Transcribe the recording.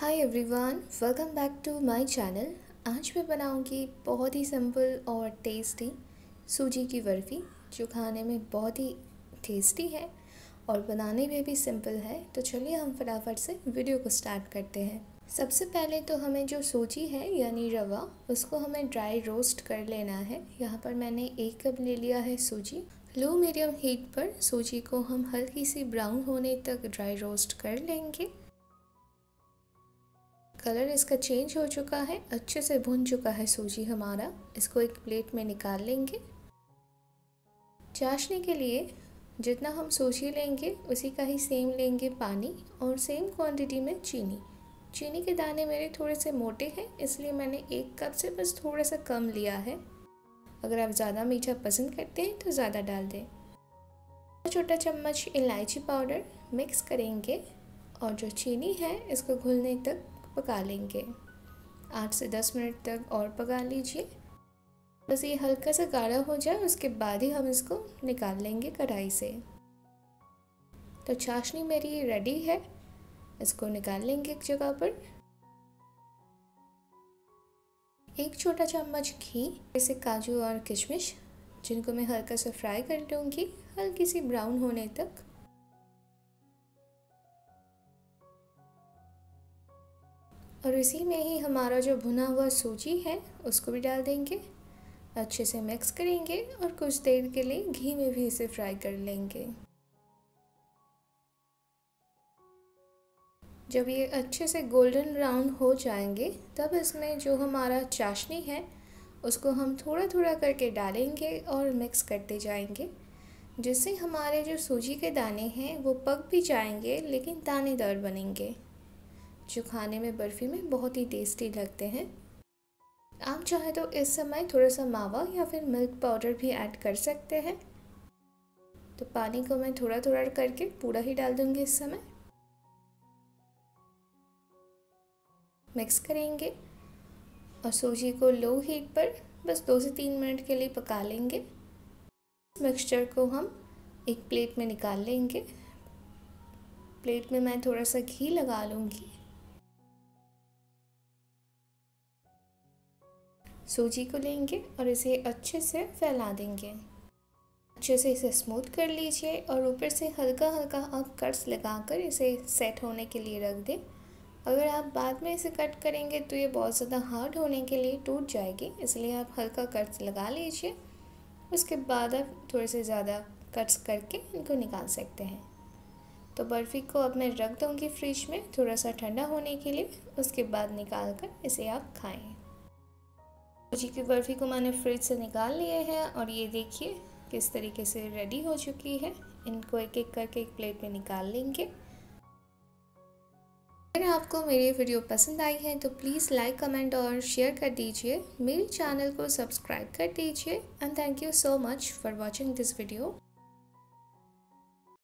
Hi everyone, welcome back to my channel. आज मैं बनाऊंगी बहुत ही सिंपल और टेस्टी सूजी की बर्फ़ी, जो खाने में बहुत ही टेस्टी है और बनाने में भी सिंपल है। तो चलिए हम फटाफट से वीडियो को स्टार्ट करते हैं। सबसे पहले तो हमें जो सूजी है यानी रवा, उसको हमें ड्राई रोस्ट कर लेना है। यहाँ पर मैंने 1 कप ले लिया है सूजी। लो मीडियम हीट पर सूजी को हम हल्की सी ब्राउन होने तक ड्राई रोस्ट कर लेंगे। कलर इसका चेंज हो चुका है, अच्छे से भुन चुका है सूजी हमारा। इसको एक प्लेट में निकाल लेंगे। चाशनी के लिए जितना हम सूजी लेंगे उसी का ही सेम लेंगे पानी और सेम क्वांटिटी में चीनी। चीनी के दाने मेरे थोड़े से मोटे हैं, इसलिए मैंने 1 कप से बस थोड़ा सा कम लिया है। अगर आप ज़्यादा मीठा पसंद करते हैं तो ज़्यादा डाल दें। छोटा चम्मच इलायची पाउडर मिक्स करेंगे और जो चीनी है इसको घुलने तक पका लेंगे। 8 से 10 मिनट तक और पका लीजिए। बस ये हल्का सा गाढ़ा हो जाए, उसके बाद ही हम इसको निकाल लेंगे कढ़ाई से। तो चाशनी मेरी रेडी है, इसको निकाल लेंगे एक जगह पर। 1 छोटा चम्मच घी, जैसे काजू और किशमिश, जिनको मैं हल्का सा फ्राई कर लूँगी हल्की सी ब्राउन होने तक। और इसी में ही हमारा जो भुना हुआ सूजी है उसको भी डाल देंगे। अच्छे से मिक्स करेंगे और कुछ देर के लिए घी में भी इसे फ्राई कर लेंगे। जब ये अच्छे से गोल्डन ब्राउन हो जाएंगे तब इसमें जो हमारा चाशनी है उसको हम थोड़ा थोड़ा करके डालेंगे और मिक्स करते जाएंगे, जिससे हमारे जो सूजी के दाने हैं वो पक भी जाएंगे लेकिन दानेदार बनेंगे, जो खाने में बर्फ़ी में बहुत ही टेस्टी लगते हैं। आप चाहे तो इस समय थोड़ा सा मावा या फिर मिल्क पाउडर भी ऐड कर सकते हैं। तो पानी को मैं थोड़ा थोड़ा करके पूरा ही डाल दूंगी इस समय। मिक्स करेंगे और सूजी को लो हीट पर बस 2 से 3 मिनट के लिए पका लेंगे। मिक्सचर को हम एक प्लेट में निकाल लेंगे। प्लेट में मैं थोड़ा सा घी लगा लूँगी। सूजी को लेंगे और इसे अच्छे से फैला देंगे। अच्छे से इसे स्मूथ कर लीजिए और ऊपर से हल्का हल्का आप कट्स लगाकर इसे सेट होने के लिए रख दें। अगर आप बाद में इसे कट करेंगे तो ये बहुत ज़्यादा हार्ड होने के लिए टूट जाएगी, इसलिए आप हल्का कट्स लगा लीजिए। उसके बाद आप थोड़े से ज़्यादा कट्स करके इनको निकाल सकते हैं। तो बर्फ़ी को अब मैं रख दूँगी फ्रिज में थोड़ा सा ठंडा होने के लिए। उसके बाद निकाल कर इसे आप खाएँ। सूजी की बर्फ़ी को मैंने फ्रिज से निकाल लिए हैं और ये देखिए किस तरीके से रेडी हो चुकी है। इनको एक एक करके एक प्लेट में निकाल लेंगे। अगर आपको मेरी वीडियो पसंद आई है तो प्लीज़ लाइक, कमेंट और शेयर कर दीजिए। मेरे चैनल को सब्सक्राइब कर दीजिए and thank you so much for watching this video.